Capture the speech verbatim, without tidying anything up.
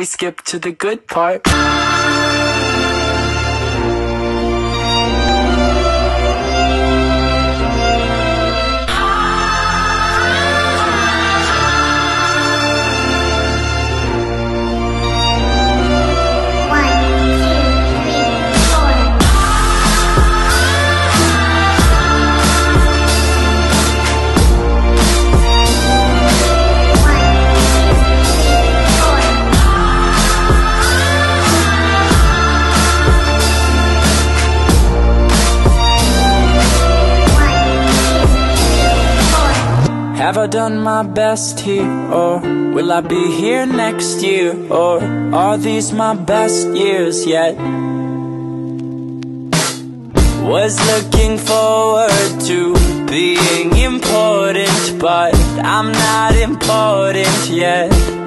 we skip to the good part. Have I done my best here, or will I be here next year, or are these my best years yet? Was looking forward to being important, but I'm not important yet.